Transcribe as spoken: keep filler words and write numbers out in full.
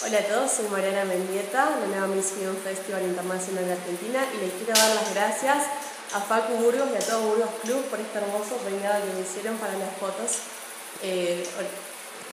Hola a todos, soy Mariana Mendieta, la nueva Miss Film Festival Internacional de Argentina, y les quiero dar las gracias a Facu Burgos y a todo Burgos Club por este hermoso peinado que me hicieron para las fotos. Eh,